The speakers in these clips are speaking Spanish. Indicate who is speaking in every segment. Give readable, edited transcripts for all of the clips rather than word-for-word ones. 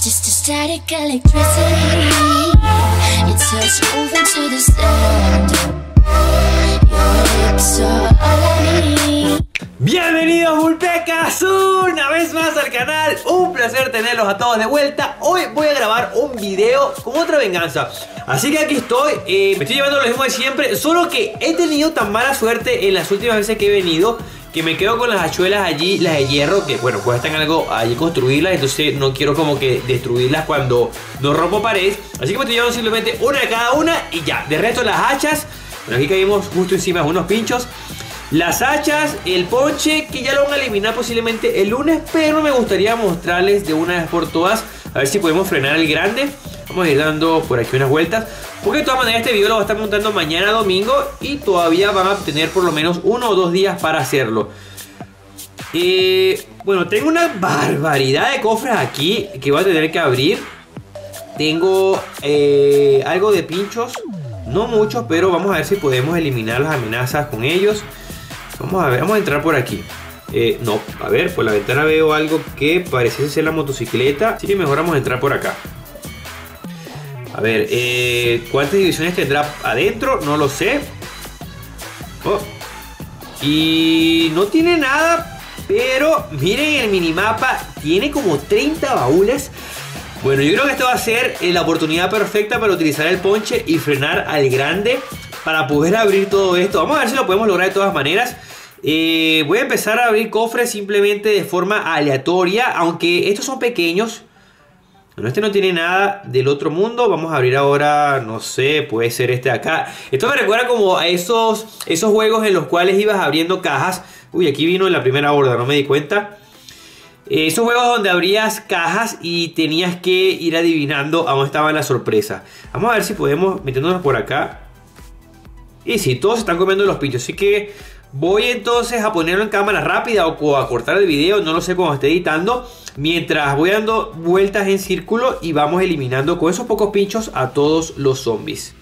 Speaker 1: just a static electricity. You touch moving to the sound. Your lips are all I need.
Speaker 2: Bienvenidos Vulpecas una vez más al canal. Un placer tenerlos a todos de vuelta. Hoy voy a grabar un video con otra venganza. Así que aquí estoy, me estoy llevando lo mismo de siempre. Solo que he tenido tan mala suerte en las últimas veces que he venido que me quedo con las hachuelas allí, las de hierro, que bueno, cuestan algo allí construirlas. Entonces no quiero como que destruirlas cuando no rompo pared. Así que me estoy llevando simplemente una de cada una y ya. De resto las hachas, bueno, aquí caímos justo encima de unos pinchos. Las hachas, el ponche, que ya lo van a eliminar posiblemente el lunes, pero me gustaría mostrarles de una vez por todas, a ver si podemos frenar el grande. Vamos a ir dando por aquí unas vueltas, porque de todas maneras este video lo voy a estar montando mañana domingo y todavía van a tener por lo menos 1 o 2 días para hacerlo. Bueno, tengo una barbaridad de cofres aquí que voy a tener que abrir. Tengo algo de pinchos, no muchos, pero vamos a ver si podemos eliminar las amenazas con ellos. Vamos a ver, vamos a entrar por aquí. No, a ver, por la ventana veo algo que parece ser la motocicleta. Así que mejor vamos a entrar por acá. A ver, ¿cuántas divisiones tendrá adentro? No lo sé. Oh. Y no tiene nada, pero miren el minimapa. Tiene como 30 baúles. Bueno, yo creo que esto va a ser la oportunidad perfecta para utilizar el ponche y frenar al grande para poder abrir todo esto. Vamos a ver si lo podemos lograr de todas maneras. Voy a empezar a abrir cofres simplemente de forma aleatoria, aunque estos son pequeños. Bueno, este no tiene nada del otro mundo. Vamos a abrir ahora, no sé, puede ser este de acá. Esto me recuerda como a esos juegos en los cuales ibas abriendo cajas. Uy, aquí vino en la primera horda, no me di cuenta. Esos juegos donde abrías cajas y tenías que ir adivinando a dónde estaba la sorpresa. Vamos a ver si podemos metiéndonos por acá. Y sí, todos se están comiendo los pinchos. Así que voy entonces a ponerlo en cámara rápida o a cortar el video. No lo sé cómo esté editando. Mientras voy dando vueltas en círculo y vamos eliminando con esos pocos pinchos a todos los zombies.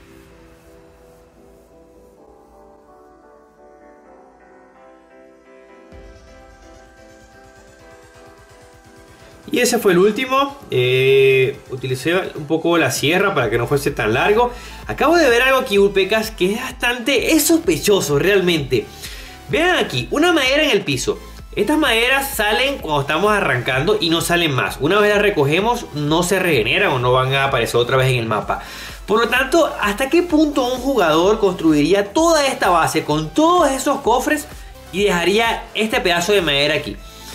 Speaker 2: Y ese fue el último. Utilicé un poco la sierra para que no fuese tan largo. Acabo de ver algo aquí, Vulpecas, que es bastante sospechoso realmente. Vean aquí, una madera en el piso. Estas maderas salen cuando estamos arrancando y no salen más. Una vez las recogemos no se regeneran o no van a aparecer otra vez en el mapa. Por lo tanto, ¿hasta qué punto un jugador construiría toda esta base con todos esos cofres y dejaría este pedazo de madera aquí?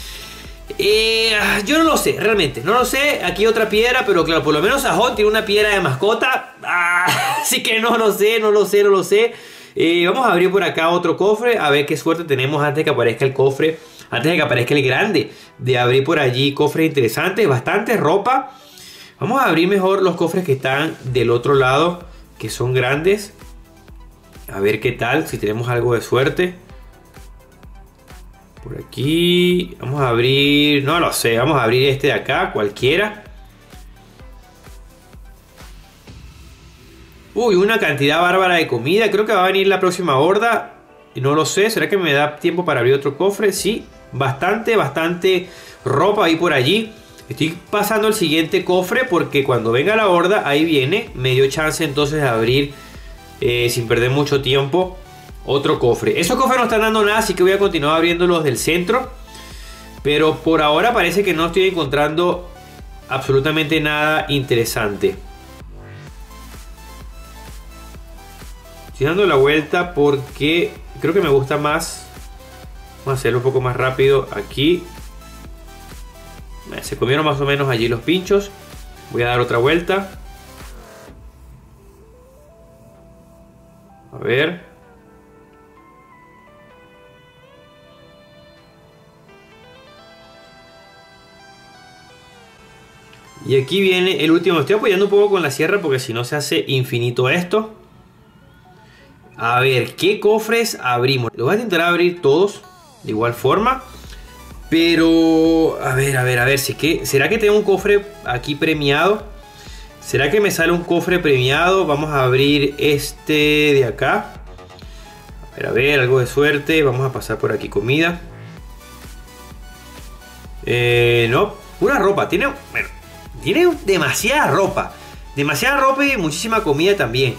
Speaker 2: Yo no lo sé, realmente, no lo sé. Aquí hay otra piedra, pero claro, por lo menos Sajón tiene una piedra de mascota. Así que no lo sé. Vamos a abrir por acá otro cofre, a ver qué suerte tenemos antes de que aparezca el cofre, antes de que aparezca el grande. De abrir por allí cofres interesantes, bastante ropa. Vamos a abrir mejor los cofres que están del otro lado, que son grandes. A ver qué tal, si tenemos algo de suerte. Por aquí, vamos a abrir, no lo sé, vamos a abrir este de acá, cualquiera. Uy, una cantidad bárbara de comida, creo que va a venir la próxima horda. Y no lo sé, ¿será que me da tiempo para abrir otro cofre? Sí, bastante ropa ahí por allí. Estoy pasando el siguiente cofre porque cuando venga la horda, ahí viene. Me dio chance entonces de abrir, sin perder mucho tiempo, otro cofre. Esos cofres no están dando nada, así que voy a continuar abriendo los del centro. Pero por ahora parece que no estoy encontrando absolutamente nada interesante. Estoy dando la vuelta porque creo que me gusta más. Vamos a hacerlo un poco más rápido aquí. Se comieron más o menos allí los pinchos. Voy a dar otra vuelta. A ver. Y aquí viene el último. Estoy apoyando un poco con la sierra porque si no se hace infinito esto. A ver, ¿qué cofres abrimos? Lo voy a intentar abrir todos de igual forma. Pero, a ver, ¿será que tengo un cofre aquí premiado? ¿Será que me sale un cofre premiado? Vamos a abrir este de acá. A ver, algo de suerte. Vamos a pasar por aquí comida. No, pura ropa. Tiene, bueno, Tiene demasiada ropa y muchísima comida también.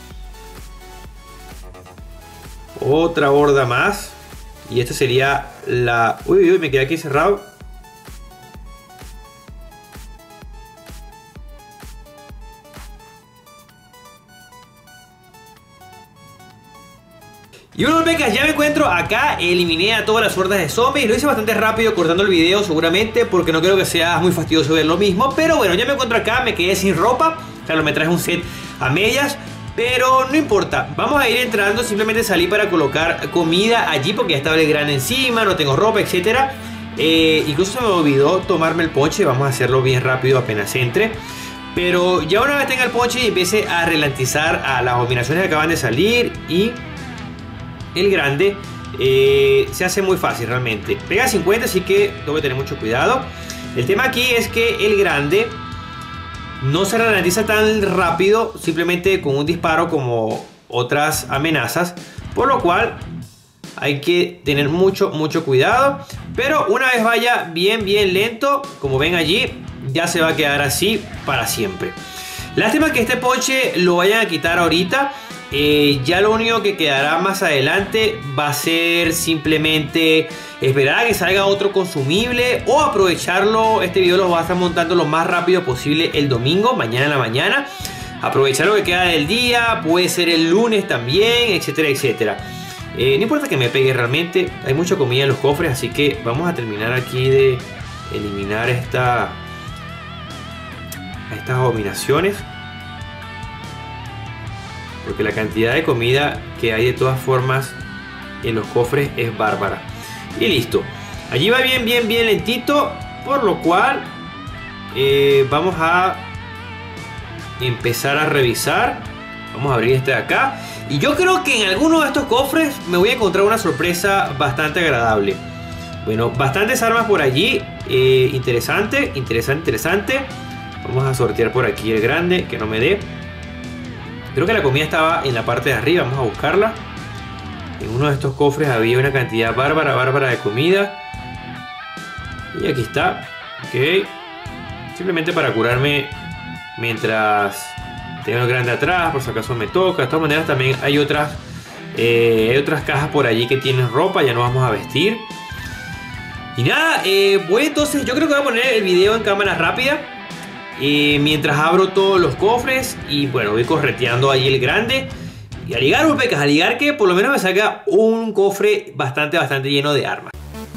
Speaker 2: Otra horda más. Y esta sería la... Uy, me quedé aquí cerrado. Y bueno, becas, ya me encuentro acá. Eliminé a todas las hordas de zombies. Lo hice bastante rápido cortando el video seguramente, porque no creo que sea muy fastidioso ver lo mismo. Pero bueno, ya me encuentro acá. Me quedé sin ropa. Claro, me traje un set a medias, pero no importa. Vamos a ir entrando. Simplemente salí para colocar comida allí, porque ya estaba el grande encima. No tengo ropa, etcétera. Incluso se me olvidó tomarme el ponche. Vamos a hacerlo bien rápido apenas entre. Pero ya una vez tenga el ponche y empiece a ralentizar a las abominaciones que acaban de salir, y el grande se hace muy fácil realmente. Pega 50, así que tengo que tener mucho cuidado. El tema aquí es que el grande no se ralentiza tan rápido simplemente con un disparo como otras amenazas, por lo cual hay que tener mucho cuidado. Pero una vez vaya bien lento, como ven allí, ya se va a quedar así para siempre. Lástima que este ponche lo vayan a quitar ahorita. Ya lo único que quedará más adelante va a ser simplemente esperar a que salga otro consumible, o aprovecharlo. Este video lo voy a estar montando lo más rápido posible el domingo, mañana en la mañana. Aprovechar lo que queda del día, puede ser el lunes también, etcétera, etcétera. No importa que me pegue realmente, hay mucha comida en los cofres, así que vamos a terminar aquí de eliminar estas abominaciones, porque la cantidad de comida que hay de todas formas en los cofres es bárbara. Y listo. Allí va bien lentito, por lo cual vamos a empezar a revisar. Vamos a abrir este de acá. Y yo creo que en alguno de estos cofres me voy a encontrar una sorpresa bastante agradable. Bueno, bastantes armas por allí. Interesante. Vamos a sortear por aquí el grande, que no me dé. Creo que la comida estaba en la parte de arriba. Vamos a buscarla. En uno de estos cofres había una cantidad bárbara de comida. Y aquí está. Ok. Simplemente para curarme mientras tengo el grande atrás, por si acaso me toca. De todas maneras también hay otras cajas por allí que tienen ropa. Ya no vamos a vestir. Y nada, voy entonces, yo creo que voy a poner el video en cámara rápida. Mientras abro todos los cofres y bueno, voy correteando ahí el grande. Y a ligar, pecas, a ligar que por lo menos me salga un cofre bastante lleno de armas.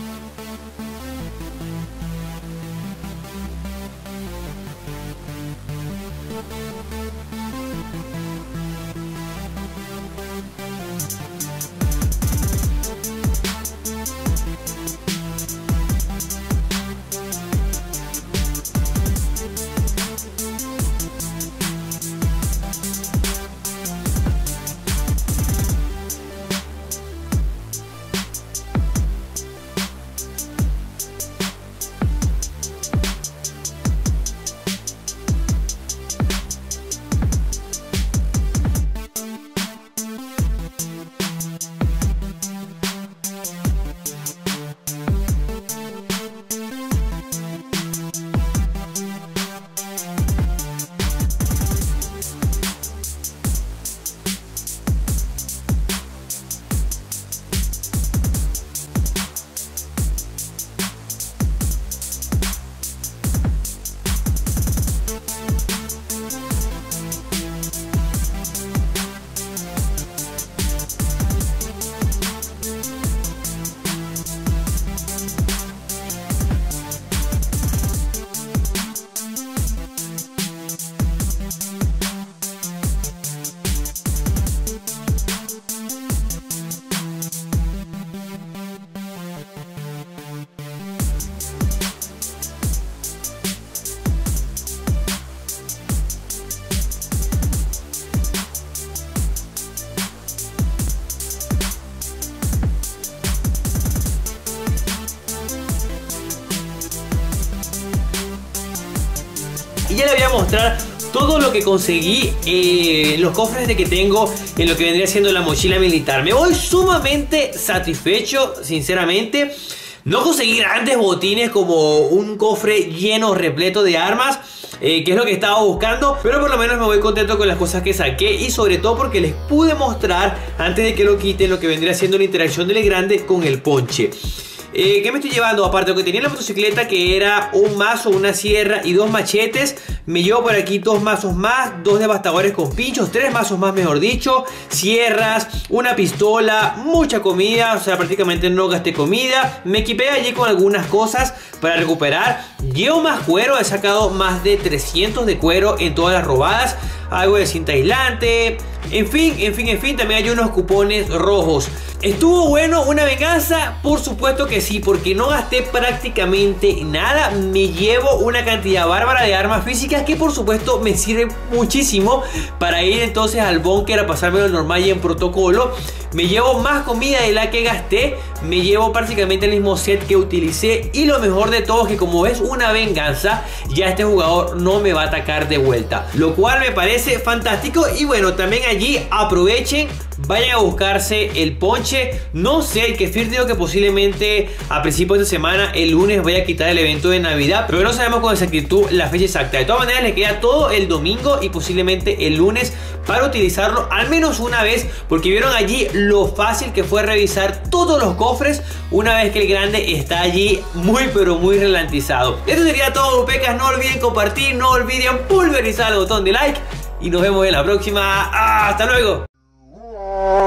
Speaker 2: Y ya le voy a mostrar todo lo que conseguí en los cofres de que tengo en lo que vendría siendo la mochila militar. Me voy sumamente satisfecho, sinceramente, No conseguí grandes botines como un cofre lleno, repleto de armas, que es lo que estaba buscando, pero por lo menos me voy contento con las cosas que saqué y sobre todo porque les pude mostrar antes de que lo quiten lo que vendría siendo la interacción del grande con el ponche. ¿Qué me estoy llevando? Aparte de lo que tenía en la motocicleta, que era un mazo, una sierra y 2 machetes, me llevo por aquí 2 mazos más, 2 devastadores con pinchos, 3 mazos más mejor dicho, sierras, una pistola, mucha comida, o sea prácticamente no gasté comida. Me equipé allí con algunas cosas para recuperar. Llevo más cuero, he sacado más de 300 de cuero en todas las robadas, algo de cinta aislante, en fin, también hay unos cupones rojos. ¿Estuvo bueno una venganza? Por supuesto que sí, porque no gasté prácticamente nada. Me llevo una cantidad bárbara de armas físicas que por supuesto me sirven muchísimo para ir entonces al búnker a pasármelo normal y en protocolo. Me llevo más comida de la que gasté, me llevo prácticamente el mismo set que utilicé y lo mejor de todo es que como es una venganza, ya este jugador no me va a atacar de vuelta, lo cual me parece fantástico. Y bueno, también allí aprovechen, vayan a buscarse el ponche. No sé, el Kefir dijo que posiblemente a principios de semana, el lunes, vaya a quitar el evento de Navidad, pero no sabemos con exactitud la fecha exacta. De todas maneras, le queda todo el domingo y posiblemente el lunes para utilizarlo al menos una vez, porque vieron allí lo fácil que fue revisar todos los cofres una vez que el grande está allí muy pero muy ralentizado. Esto sería todo, grupecas. No olviden compartir, no olviden pulverizar el botón de like y nos vemos en la próxima. ¡Hasta luego!